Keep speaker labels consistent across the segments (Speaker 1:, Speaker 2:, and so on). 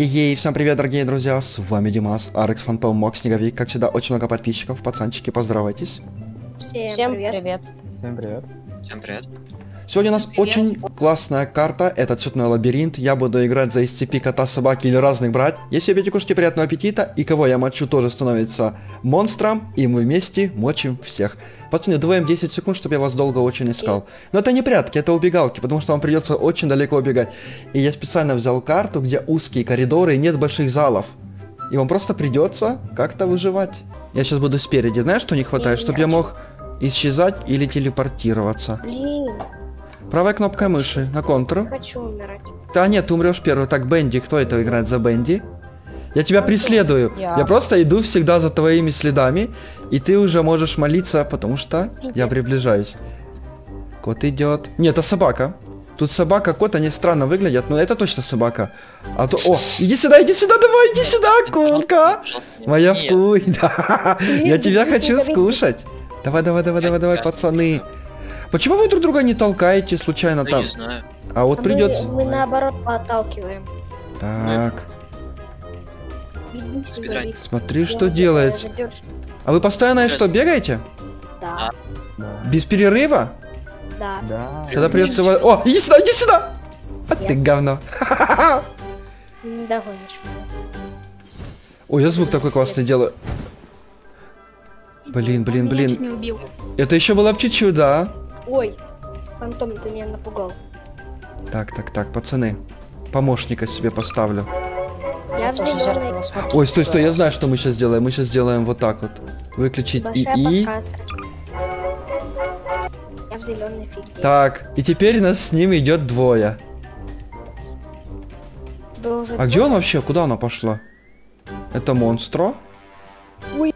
Speaker 1: Ей, всем привет, дорогие друзья, с вами Димас, Арекс, Фантом, Мок, Снеговик. Как всегда, очень много подписчиков, пацанчики, поздоровайтесь.
Speaker 2: Всем привет.
Speaker 3: Всем привет.
Speaker 4: Всем привет.
Speaker 1: Сегодня у нас очень классная карта, это цветной лабиринт. Я буду играть за SCP, кота, собаки или разных брать. Если любите кушать, приятного аппетита, и кого я мочу, тоже становится монстром, и мы вместе мочим всех. Пацаны, двоем 10 секунд, чтобы я вас долго очень искал. Но это не прятки, это убегалки, потому что вам придется очень далеко убегать. И я специально взял карту, где узкие коридоры и нет больших залов. И вам просто придется как-то выживать. Я сейчас буду спереди. Знаешь, что не хватает? Чтобы я мог исчезать или телепортироваться.
Speaker 2: Блин,
Speaker 1: Правая кнопка мыши на контур.
Speaker 2: хочу умирать.
Speaker 1: Да нет, ты умрешь первый. Так, Бенди, кто это играет за Бенди? Я тебя преследую.
Speaker 2: Я.
Speaker 1: Я просто иду всегда за твоими следами, и ты уже можешь молиться, потому что я приближаюсь. Кот идет. Нет, это собака. Тут собака, кот, они странно выглядят, но это точно собака. А то... О, иди сюда, давай, иди сюда, акулка. Моя вкусь, да. Я тебя хочу скушать. Давай, пацаны. Почему вы друг друга не толкаете случайно там?
Speaker 4: Не знаю.
Speaker 1: А вот придется...
Speaker 2: Мы наоборот подталкиваем.
Speaker 1: Так,
Speaker 2: Беги, Снеговик.
Speaker 1: смотри,
Speaker 2: Я
Speaker 1: что
Speaker 2: вот
Speaker 1: делается.
Speaker 2: задержу.
Speaker 1: А вы постоянно что, бегаете?
Speaker 2: Да,
Speaker 3: Да.
Speaker 1: Без перерыва?
Speaker 2: да.
Speaker 3: Да.
Speaker 1: Тогда придется... О, иди сюда! А ты говно.
Speaker 2: Не догонишь меня.
Speaker 1: Ой, я звук такой классный делаю. Блин.
Speaker 5: Не убил.
Speaker 1: Это еще было бы чуть-чуть, да?
Speaker 2: Ой, Фантом, ты меня напугал.
Speaker 1: Так, пацаны. Помощника себе поставлю.
Speaker 2: Я в зеленой.
Speaker 1: Ой, стой, я знаю, что мы сейчас сделаем. Мы сейчас сделаем вот так вот. Выключить
Speaker 2: Большая
Speaker 1: ИИ.
Speaker 2: подсказка. Я в зеленой фигне.
Speaker 1: Так, и теперь нас с ним идет двое.
Speaker 2: Вы уже
Speaker 1: А где он вообще? Куда она пошла? Это монстро?
Speaker 2: Ой.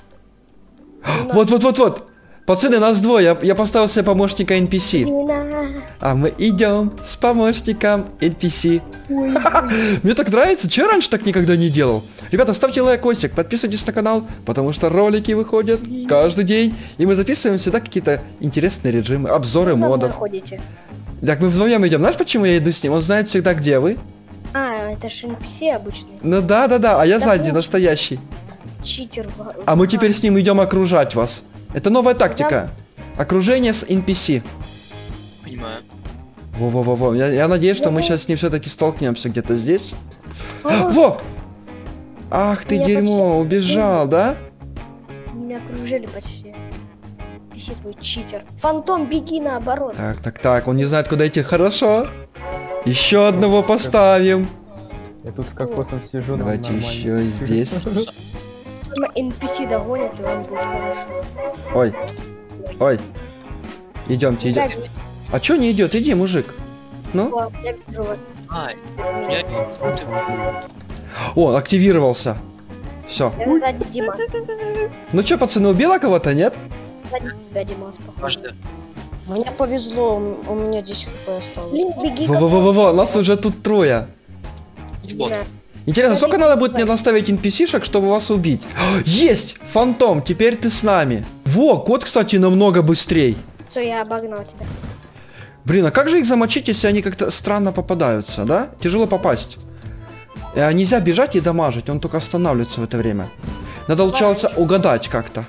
Speaker 1: Вот. Пацаны, нас двое. Я поставил себе помощника NPC.
Speaker 2: Именно.
Speaker 1: А мы идем с помощником NPC. Мне так нравится. Че я раньше так никогда не делал? Ребята, ставьте лайкосик, подписывайтесь на канал, потому что ролики выходят каждый день. И мы записываем всегда какие-то интересные режимы, обзоры
Speaker 2: Вы за мной
Speaker 1: модов.
Speaker 2: ходите.
Speaker 1: Так, мы вдвоем идем. Знаешь, почему я иду с ним? Он знает всегда, где вы.
Speaker 2: А, это же NPC обычный.
Speaker 1: Ну да. А я
Speaker 2: Да
Speaker 1: сзади,
Speaker 2: точно.
Speaker 1: настоящий.
Speaker 2: Читер.
Speaker 1: А мы теперь с ним идем окружать вас. Это новая тактика. Окружение с NPC.
Speaker 4: Понимаю.
Speaker 1: Во. Я надеюсь, что мы сейчас с ним все-таки столкнемся где-то здесь. Во! Ах ты
Speaker 2: Меня
Speaker 1: дерьмо,
Speaker 2: почти-
Speaker 1: убежал, да?
Speaker 2: Меня окружили почти. NPC твой читер. Фантом, беги наоборот.
Speaker 1: Так, он не знает, куда идти. Хорошо. Еще одного поставим.
Speaker 3: Я тут с кокосом сижу. но
Speaker 1: Давайте
Speaker 3: нормально.
Speaker 1: еще и здесь.
Speaker 2: Если NPC догонит, то он будет хороший.
Speaker 1: Ой. Идемте.
Speaker 2: Бегай,
Speaker 1: А чё не идет? Иди, мужик. Ну?
Speaker 2: О, я вижу вас.
Speaker 4: Ай, я не...
Speaker 1: О, активировался. Все.
Speaker 2: Я сзади Дима.
Speaker 1: Ну чё, пацаны, убила кого-то, нет?
Speaker 2: Сзади тебя, Димас, похоже.
Speaker 4: Каждый.
Speaker 6: Мне повезло, у меня 10 хп осталось.
Speaker 2: Блин, беги.
Speaker 1: Во, нас уже тут трое.
Speaker 4: Вот.
Speaker 2: Да.
Speaker 1: Интересно, сколько надо будет мне наставить NPC-шек, чтобы вас убить? Есть! Фантом, теперь ты с нами. Во, кот, кстати, намного быстрей.
Speaker 2: Все, я обогнал тебя.
Speaker 1: Блин, а как же их замочить, если они как-то странно попадаются, да? Тяжело попасть. Нельзя бежать и дамажить, он только останавливается в это время. Надо, получается, угадать как-то.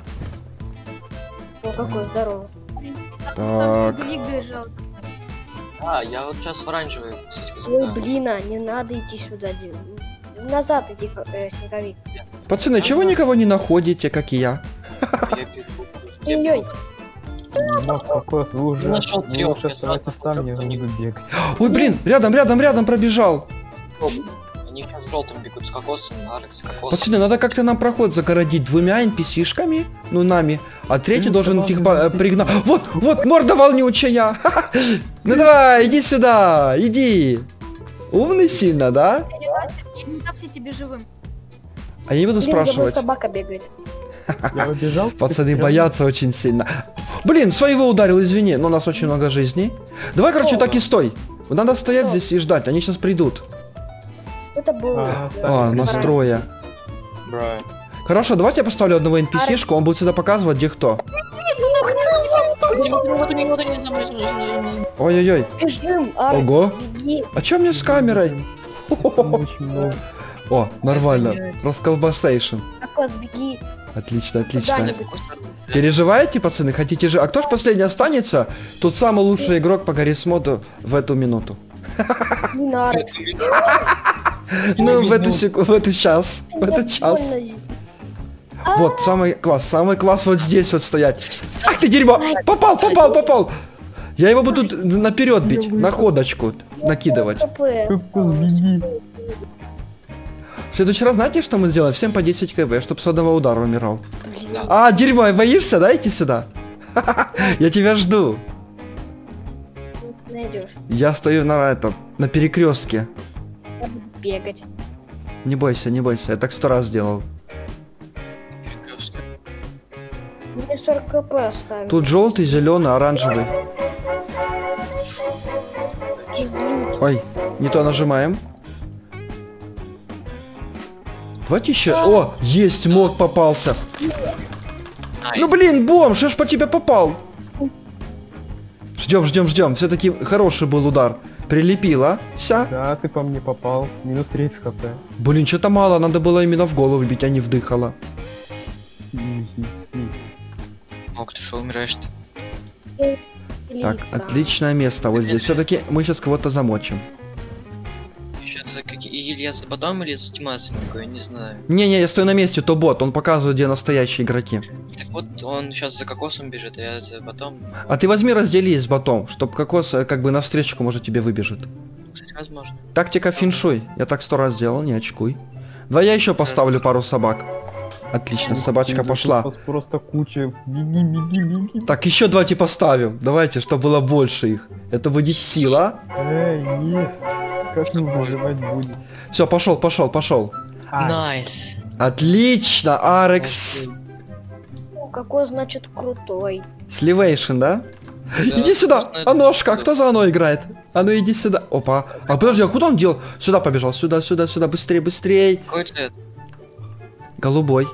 Speaker 2: О, какой здоровый.
Speaker 1: Так.
Speaker 5: Снеговик бежал.
Speaker 4: А, я вот сейчас в оранжевый, кстати,
Speaker 2: Ой, блин, а не надо идти сюда, Дима. Назад иди, Снеговик.
Speaker 1: Пацаны, чего никого не находите, как и я?
Speaker 4: Я бегу. Я
Speaker 2: Ой-ой.
Speaker 4: бегу.
Speaker 3: Но кокос, вы уже
Speaker 4: Нашел
Speaker 3: вы
Speaker 4: трёх,
Speaker 3: лучше
Speaker 4: я
Speaker 3: оставайтесь
Speaker 4: сразу
Speaker 3: там, я
Speaker 4: попробую.
Speaker 3: буду бегать.
Speaker 1: Ой, блин, рядом пробежал.
Speaker 4: Они сейчас в желтом бегут с кокосом, Арекс с кокосом.
Speaker 1: Пацаны, надо как-то нам проход загородить двумя NPC-шками, ну нами, а третий
Speaker 3: Ну,
Speaker 1: должен
Speaker 3: давай,
Speaker 1: их
Speaker 3: давай.
Speaker 1: пригнать. Вот, морда волнючая. Ну давай, иди сюда, иди. Умный сильно, да?
Speaker 5: Я не дам тебе живым.
Speaker 1: А я не буду
Speaker 2: Блин, где моя
Speaker 1: спрашивать.
Speaker 2: собака бегает.
Speaker 3: Я убежал.
Speaker 1: Пацаны боятся очень сильно. Блин, своего ударил, извини, но у нас очень много жизней. Давай, короче, так и стой. Надо стоять здесь и ждать, они сейчас придут.
Speaker 2: Это был...
Speaker 1: Настроя.
Speaker 4: Бра.
Speaker 1: Хорошо, давайте я поставлю одного NPC-шку, он будет всегда показывать, где кто. Ой-ой-ой.
Speaker 2: Бежим, Арекс,
Speaker 1: Ого.
Speaker 2: беги.
Speaker 1: А чё мне с камерой?
Speaker 3: Очень много.
Speaker 1: О, нормально. Расколбасейшн.
Speaker 2: Кокос, беги.
Speaker 1: Отлично, отлично.
Speaker 2: Куда-нибудь.
Speaker 1: Переживаете, пацаны? Хотите же... А кто ж последний останется? Тот самый лучший игрок по Гаррисмоту в эту минуту.
Speaker 2: Не на Арекс.
Speaker 1: Ну, в эту час. В этот час. Вот, самый класс вот здесь вот стоять. Ах ты дерьмо! Попал! Я его буду наперед бить, на ходочку накидывать.
Speaker 3: Кокос, беги.
Speaker 1: В следующий раз знаете, что мы сделаем? Всем по 10 кб, чтоб с одного удара умирал.
Speaker 2: Блин.
Speaker 1: А, дерьмо, боишься, да? Иди сюда. Я тебя жду.
Speaker 2: Найдешь.
Speaker 1: Я стою на перекрестке.
Speaker 2: Я буду бегать.
Speaker 1: Не бойся, я так 100 раз сделал.
Speaker 4: Перекрёсток.
Speaker 2: Мне 40 кп оставил.
Speaker 1: Тут желтый, зеленый, оранжевый.
Speaker 2: Извините.
Speaker 1: Ой, не то нажимаем. Давайте еще. О, есть, мод попался.
Speaker 4: Ай.
Speaker 1: Ну блин, бомж, я ж по тебе попал. Ждем. Все-таки хороший был удар. Прилепила. Ся.
Speaker 3: Да, ты по мне попал. Минус 30 хп.
Speaker 1: Блин, что-то мало, надо было именно в голову бить, а не вдыхало.
Speaker 4: Мог, ты что, умираешь-то?
Speaker 1: Так,
Speaker 2: Лица.
Speaker 1: отличное место вот здесь. Все-таки мы сейчас кого-то замочим.
Speaker 4: Сейчас за или я за ботом, или за тимасом бегу, я не знаю.
Speaker 1: Не-не, я стою на месте, то бот, он показывает, где настоящие игроки.
Speaker 4: Так вот, он сейчас за кокосом бежит, а я за ботом.
Speaker 1: А ты возьми, разделись с ботом, чтоб кокос как бы навстречу, может, тебе выбежит.
Speaker 4: Кстати, возможно.
Speaker 1: Тактика финшуй. Я так 100 раз делал, не очкуй. Давай я еще поставлю пару собак. Отлично, собачка пошла.
Speaker 3: Просто куча. Беги.
Speaker 1: Так, еще давайте поставим. Давайте, чтобы было больше их. Это будет сила.
Speaker 3: Эй, нет. Как мы выживать будем?
Speaker 1: Все, пошел.
Speaker 4: Найс.
Speaker 1: Отлично, Арекс.
Speaker 2: Кокос значит крутой.
Speaker 1: Сливейшн, да?
Speaker 4: Да,
Speaker 1: Иди сюда,
Speaker 4: собственно, это
Speaker 1: Аношка,
Speaker 4: всё.
Speaker 1: кто за Оно играет? А ну иди сюда. Опа. А подожди, а куда он дел? Сюда побежал, сюда, быстрее.
Speaker 4: Какой цвет?
Speaker 1: Голубой.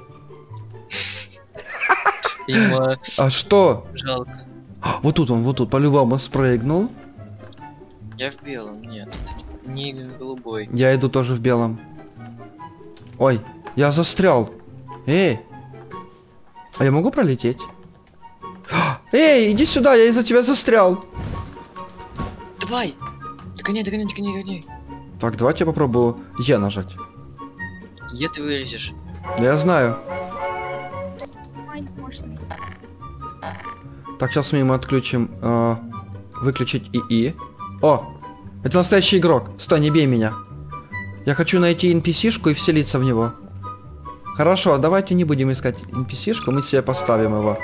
Speaker 4: Има.
Speaker 1: А что?
Speaker 4: Жалко.
Speaker 1: Вот тут, по-любому спрыгнул.
Speaker 4: Я в белом, нет. Не голубой.
Speaker 1: Я иду тоже в белом. Ой, я застрял. Эй. А я могу пролететь? Эй, иди сюда, я из-за тебя застрял.
Speaker 4: Давай! Догоняй.
Speaker 1: Так, давайте я попробую Е нажать.
Speaker 4: Е ты вылезешь.
Speaker 1: Да я знаю.
Speaker 5: Ой, мощный.
Speaker 1: Так, сейчас мы отключим. Выключить ИИ. О! Это настоящий игрок. Стой, не бей меня. Я хочу найти NPC-шку и вселиться в него. Хорошо, давайте не будем искать NPC-шку, мы себе поставим его.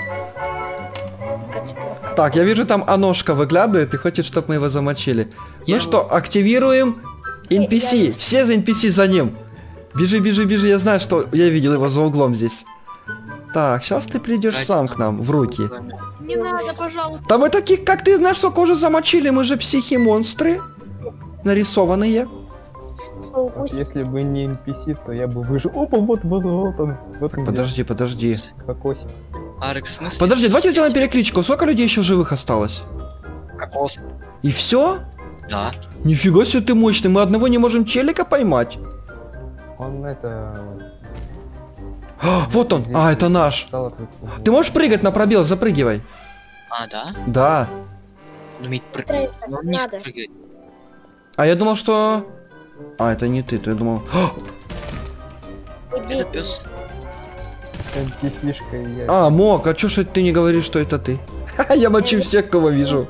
Speaker 1: Так, я вижу, там Аношка выглядывает и хочет, чтобы мы его замочили. Ну
Speaker 4: Я-
Speaker 1: что, активируем NPC. Все за NPC за ним. Бежи, я знаю, что я видел его за углом здесь. Так, сейчас ты придешь
Speaker 4: Катя,
Speaker 1: сам к нам в руки.
Speaker 5: Не надо, пожалуйста.
Speaker 1: Да мы таких, как ты, знаешь, сколько уже замочили, мы же психи-монстры. Нарисованные.
Speaker 3: Если бы не NPC, то я бы выжил. Опа, вот он. Вот он.
Speaker 1: Подожди.
Speaker 3: Кокосик.
Speaker 4: Арекс, в смысле?
Speaker 1: Подожди, давайте сделаем перекличку. Сколько людей еще живых осталось?
Speaker 4: Кокос.
Speaker 1: И все?
Speaker 4: Да.
Speaker 1: Нифига себе ты мощный, мы одного не можем челика поймать.
Speaker 3: Он это...
Speaker 1: Вот он. А, это наш.
Speaker 3: стал отвлеку.
Speaker 1: Ты можешь прыгать на пробел, запрыгивай.
Speaker 4: А, да?
Speaker 1: Да.
Speaker 4: Он умеет
Speaker 2: Строить
Speaker 4: прыгать.
Speaker 2: так
Speaker 4: Но он не
Speaker 2: надо.
Speaker 4: прыгает.
Speaker 1: А я думал, что... А, это не ты, я думал...
Speaker 2: Не бей.
Speaker 4: Это пес.
Speaker 3: NPC-шка и я.
Speaker 1: А, Мок, а чё ж ты не говоришь, что это ты? Я мочу всех, кого вижу.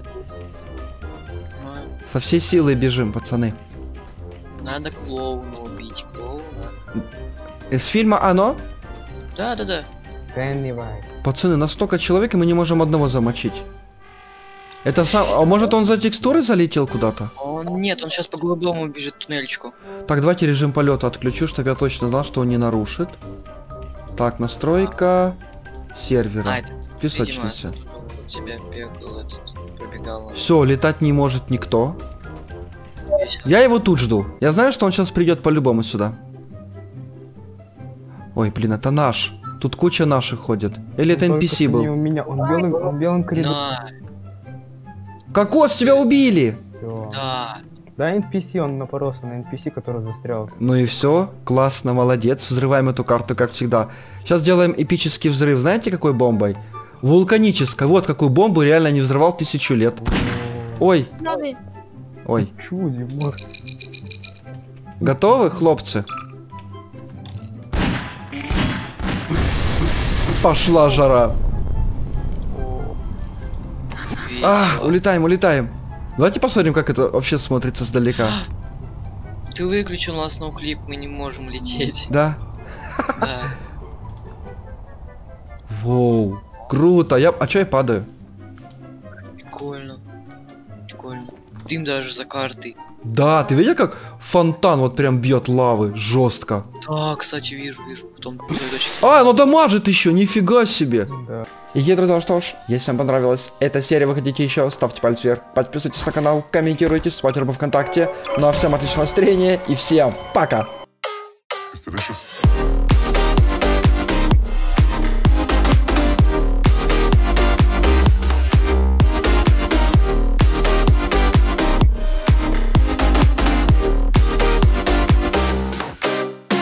Speaker 1: Со всей силы бежим, пацаны.
Speaker 4: Надо клоуна убить. Клоуна.
Speaker 1: Из фильма «Оно»?
Speaker 4: Да.
Speaker 3: Pennywise.
Speaker 1: Пацаны, на столько человек, и мы не можем одного замочить. Это сам... А может он за текстуры залетел куда-то?
Speaker 4: Нет, он сейчас по голубому бежит в туннельчику.
Speaker 1: Так, давайте режим полета отключу, чтобы я точно знал, что он не нарушит. Так, настройка сервера.
Speaker 4: А, это,
Speaker 1: Песочница.
Speaker 4: видимо, у тебя бегал этот, пробегал.
Speaker 1: Все, летать не может никто.
Speaker 4: Весело.
Speaker 1: Я его тут жду. Я знаю, что он сейчас придет по-любому сюда. Ой, блин, это наш. Тут куча наших ходит. Или это
Speaker 3: Только
Speaker 1: NPC
Speaker 3: что не
Speaker 1: был?
Speaker 3: у меня. Он белым коридором.
Speaker 4: На,
Speaker 1: Кокос, тебя убили!
Speaker 3: Все.
Speaker 4: да.
Speaker 3: Да, NPC, он напоролся на NPC, который застрял.
Speaker 1: Ну и все, классно, молодец, взрываем эту карту, как всегда. Сейчас делаем эпический взрыв, знаете какой бомбой? Вулканической, вот какую бомбу реально не взрывал 1000 лет. Ой,
Speaker 5: Надо.
Speaker 1: ой,
Speaker 3: Чу, Димон.
Speaker 1: готовы, хлопцы? Пошла жара.
Speaker 4: О,
Speaker 1: Улетаем, улетаем. Давайте посмотрим, как это вообще смотрится сдалека.
Speaker 4: Ты выключил нас ноуклип, мы не можем лететь.
Speaker 1: Да?
Speaker 4: Да.
Speaker 1: Воу, круто. А чё я падаю?
Speaker 4: Прикольно. Прикольно. Дым даже за картой.
Speaker 1: Да, ты видел, как фонтан вот прям бьет лавы жестко?
Speaker 4: Да, кстати, вижу. Потом
Speaker 1: Ну дамажит еще, нифига себе.
Speaker 3: Да.
Speaker 1: И друзья, что ж, если вам понравилась эта серия, вы хотите еще, ставьте палец вверх, подписывайтесь на канал, комментируйте, ставьте рыбу ВКонтакте. Ну а всем отличного настроения и всем пока!
Speaker 7: It's delicious.